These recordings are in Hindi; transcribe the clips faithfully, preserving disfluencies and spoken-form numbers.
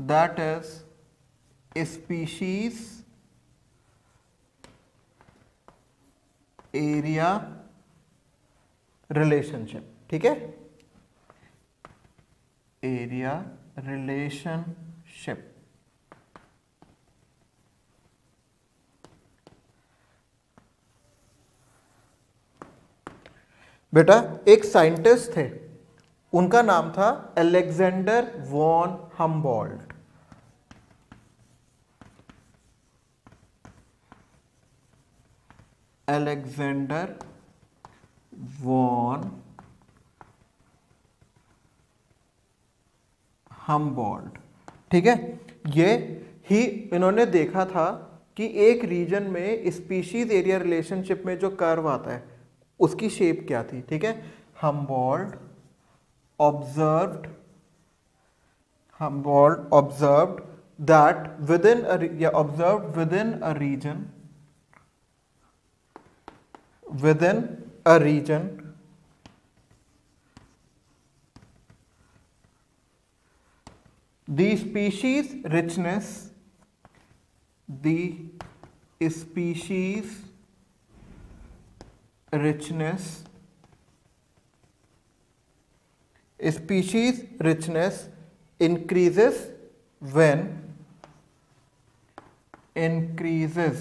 that is species area relationship. ठीक है, एरिया रिलेशनशिप. बेटा एक साइंटिस्ट थे, उनका नाम था Alexander von Humboldt. Alexander von Humboldt. ठीक है, ये ही इन्होंने देखा था कि एक रीजन में स्पीशीज एरिया रिलेशनशिप में जो कर्व आता है उसकी शेप क्या थी. ठीक है, Humboldt observed Humboldt observed that within या observed within a region within a region the species richness the species richness species richness increases when increases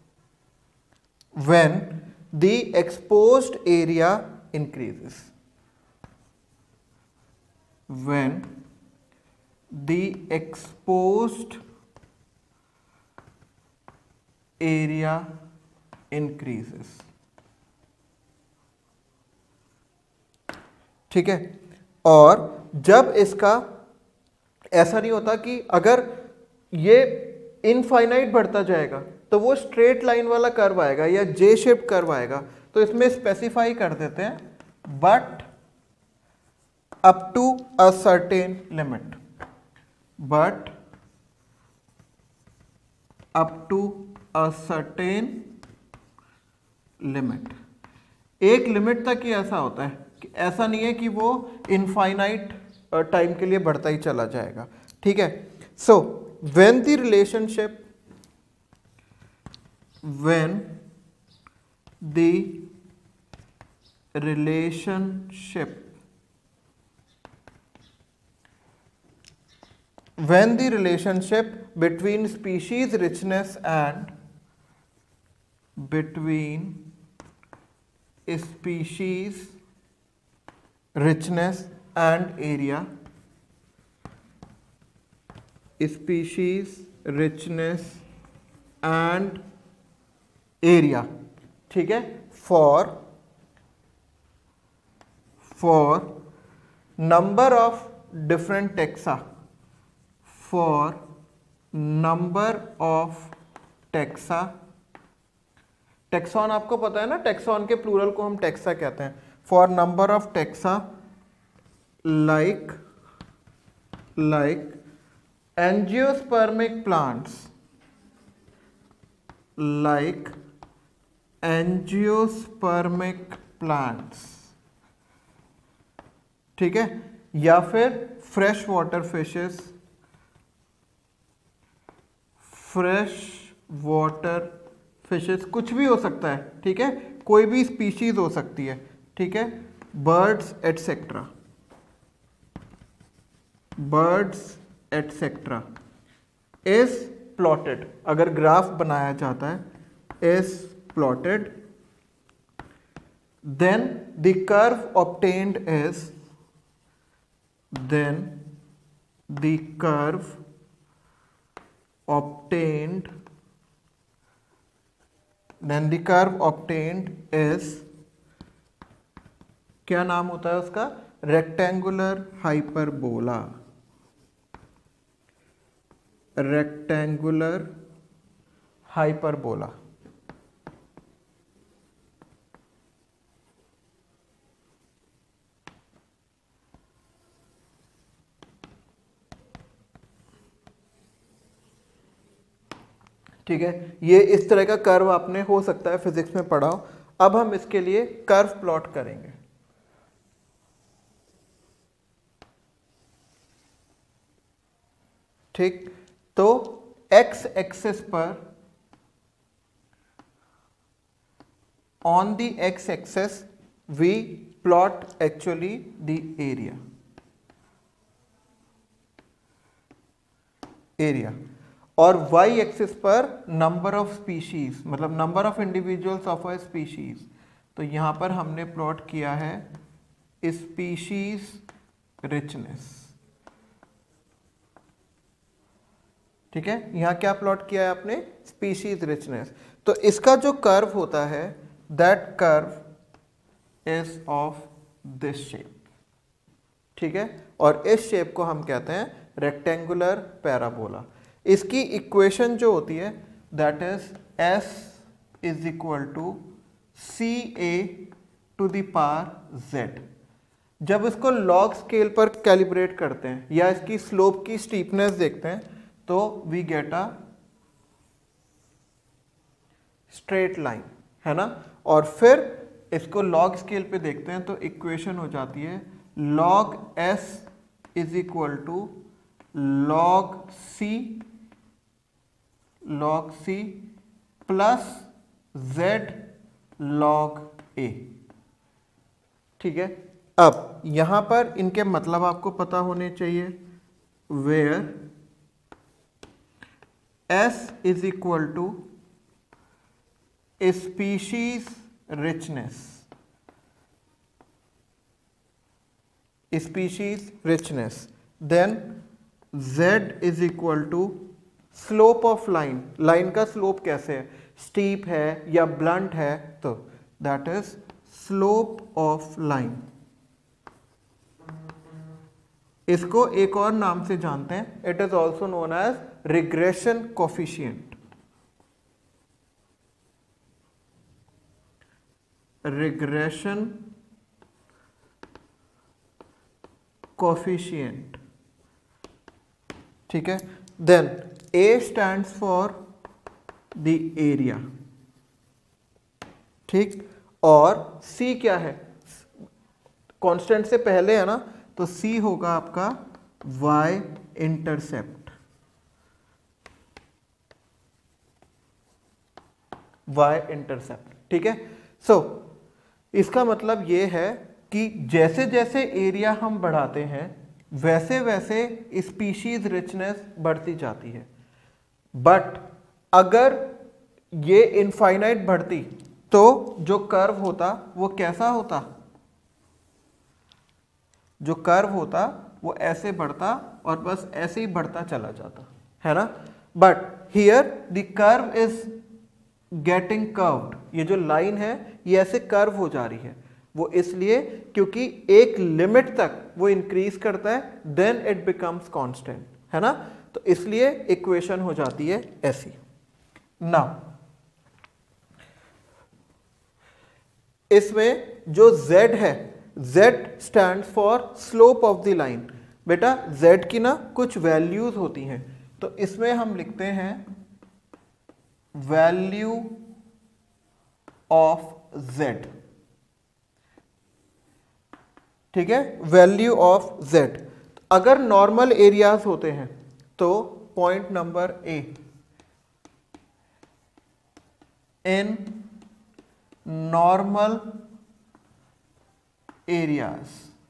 when the exposed area increases. When the exposed area increases. ठीक है, और जब इसका ऐसा नहीं होता कि अगर ये इनफाइनाइट बढ़ता जाएगा तो वो स्ट्रेट लाइन वाला कर्व आएगा या जे शेप कर्व आएगा, तो इसमें स्पेसिफाई कर देते हैं but up to a certain limit. But up to a certain limit. एक लिमिट तक ही ऐसा होता है, कि ऐसा नहीं है कि वो इनफाइनाइट टाइम के लिए बढ़ता ही चला जाएगा. ठीक है, so when the relationship when the relationship when the relationship between species richness and between species richness and area species richness and area. ठीक है, for for number of different taxa for number of taxa. Taxon आपको पता है ना, टेक्सॉन के प्लूरल को हम टेक्सा कहते हैं. For number of taxa like like angiospermic plants like angiospermic plants. ठीक है, या फिर fresh water fishes fresh water fishes कुछ भी हो सकता है. ठीक है, कोई भी स्पीशीज हो सकती है. ठीक है, birds etcetera birds etcetera is plotted. अगर ग्राफ बनाया जाता है is plotted then the curve obtained is then the curve obtained then the curve obtained is क्या नाम होता है उसका, रेक्टेंगुलर हाइपरबोला. Rectangular hyperbola. ठीक है, ये इस तरह का कर्व आपने हो सकता है फिजिक्स में पढ़ा हो. अब हम इसके लिए कर्व प्लॉट करेंगे. ठीक, तो एक्स एक्सिस पर, on the X axis we plot actually the area area और वाई एक्सिस पर नंबर ऑफ स्पीशीज, मतलब number of individuals of a species. तो यहां पर हमने प्लॉट किया है स्पीशीज रिचनेस। ठीक है, यहां क्या प्लॉट किया है आपने, स्पीशीज रिचनेस। तो इसका जो कर्व होता है that curve is of this shape. ठीक है, और इस शेप को हम कहते हैं रेक्टेंगुलर पैराबोला। इसकी इक्वेशन जो होती है that is S is equal to C A to the power Z. जब इसको लॉग स्केल पर कैलिब्रेट करते हैं या इसकी स्लोप की स्टीपनेस देखते हैं तो we get a straight line, है ना। और फिर इसको लॉग स्केल पे देखते हैं तो इक्वेशन हो जाती है log S is equal to log C log C plus Z log A. ठीक है, अब यहां पर इनके मतलब आपको पता होने चाहिए। Where S is equal to species richness, species richness, then z is equal to slope of line. Line का स्लोप कैसे है, स्टीप है या ब्लंट है, तो that is slope of line. इसको एक और नाम से जानते हैं, it is also known as regression coefficient. Regression coefficient. ठीक है, then A stands for the area। ठीक, और C क्या है, कांस्टेंट से पहले है ना, तो C होगा आपका y इंटरसेप्ट, y इंटरसेप्ट। ठीक है, सो so, इसका मतलब ये है कि जैसे जैसे एरिया हम बढ़ाते हैं वैसे वैसे स्पीशीज रिचनेस बढ़ती जाती है। बट अगर ये इनफाइनाइट बढ़ती तो जो कर्व होता वो कैसा होता, जो कर्व होता वो ऐसे बढ़ता और बस ऐसे ही बढ़ता चला जाता, है ना। But here the curve is getting curved. ये जो लाइन है ये ऐसे कर्व हो जा रही है, वो इसलिए क्योंकि एक लिमिट तक वो इंक्रीज करता है, देन इट बिकम्स कांस्टेंट, है ना। तो इसलिए इक्वेशन हो जाती है ऐसी। नाउ इसमें जो z है, z stands for slope of the line. बेटा z की ना कुछ वैल्यूज होती हैं, तो इसमें हम लिखते हैं वैल्यू ऑफ z। ठीक है, वैल्यू ऑफ z। अगर नॉर्मल एरियाज होते हैं तो point number A, in normal areas.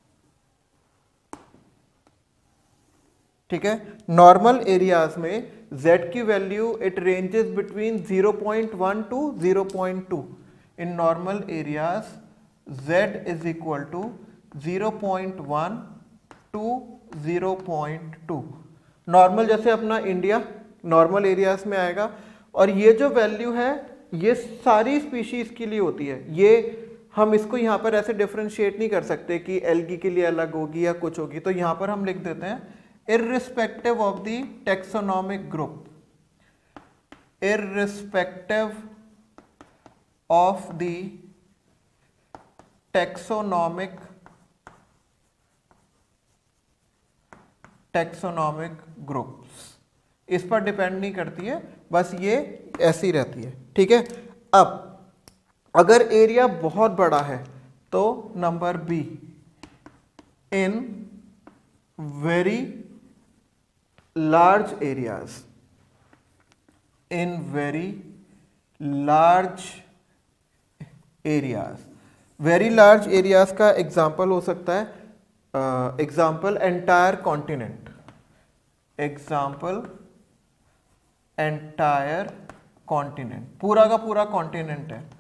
ठीक है, नॉर्मल एरियाज में z की value it ranges between zero point one to zero point two. In normal areas z is equal to zero point one to zero point two. Normal जैसे अपना इंडिया नॉर्मल एरियाज में आएगा, और ये जो वैल्यू है ये सारी स्पीशीज के लिए होती है। ये हम इसको यहाँ पर ऐसे डिफरेंशिएट नहीं कर सकते कि एल्गी के लिए अलग होगी या कुछ होगी, तो यहाँ पर हम लिख देते हैं irrespective of the taxonomic group, irrespective of the taxonomic taxonomic groups. इस पर डिपेंड नहीं करती है, बस ये ऐसी रहती है। ठीक है, अब अगर एरिया बहुत बड़ा है तो number B, in very large areas, in very large areas. very large areas का एग्जाम्पल हो सकता है, example entire continent, example entire continent, पूरा का पूरा कॉन्टिनेंट है,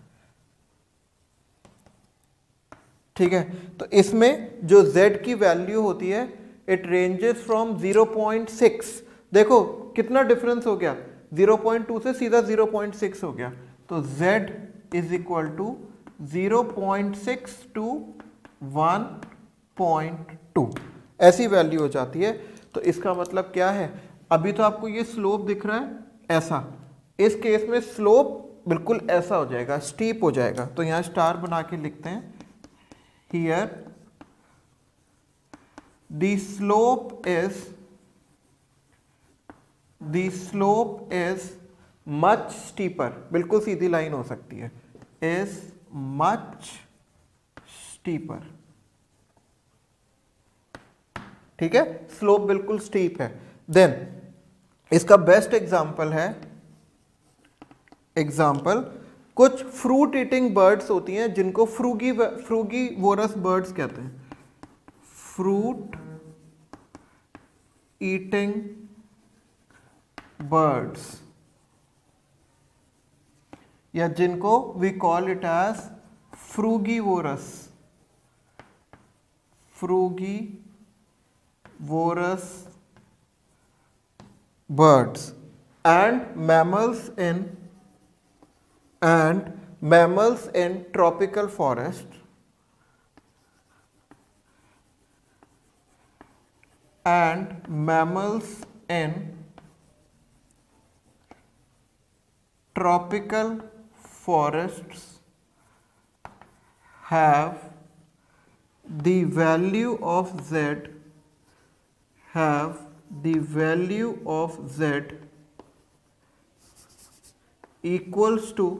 ठीक है। तो इसमें जो z की वैल्यू होती है it ranges from zero point six, देखो कितना डिफरेंस हो गया, ज़ीरो पॉइंट टू से सीधा ज़ीरो पॉइंट सिक्स हो गया, तो z is equal to zero point six to one point two, ऐसी वैल्यू हो जाती है। तो इसका मतलब क्या है, अभी तो आपको ये स्लोप दिख रहा है ऐसा, इस केस में स्लोप बिल्कुल ऐसा हो जाएगा, स्टीप हो जाएगा। तो यहाँ स्टार बना के लिखते हैं, here the slope is the slope is much steeper, बिल्कुल सीधी लाइन हो सकती है, is much steeper, ठीक है, स्लोप बिल्कुल स्टीप है। देन इसका बेस्ट एग्जांपल है, एग्जांपल कुछ फ्रूट ईटिंग बर्ड्स होती हैं जिनको फ्रूगी फ्रूगी वोरस बर्ड्स कहते हैं, फ्रूट ईटिंग बर्ड्स, या जिनको we call it as frugivorous, frugivorous birds and mammals in and mammals in tropical forest and mammals in tropical forests have the value of z have the value of z equals to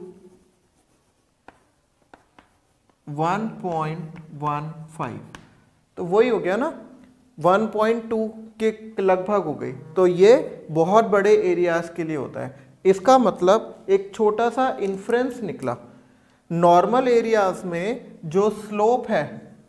one point one five, तो वही हो गया ना, वन पॉइंट टू के लगभग हो गई। तो ये बहुत बड़े एरियाज के लिए होता है। इसका मतलब एक छोटा सा इन्फ्रेंस निकला, नॉर्मल एरियाज में जो स्लोप है,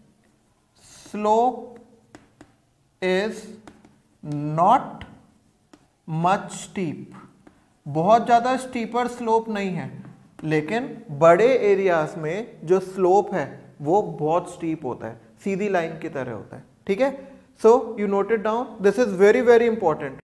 slope is not much steep, बहुत ज़्यादा स्टीपर स्लोप नहीं है, लेकिन बड़े एरियाज में जो स्लोप है वो बहुत स्टीप होता है, सीधी लाइन की तरह होता है, ठीक है। So you note it down, this is very very important.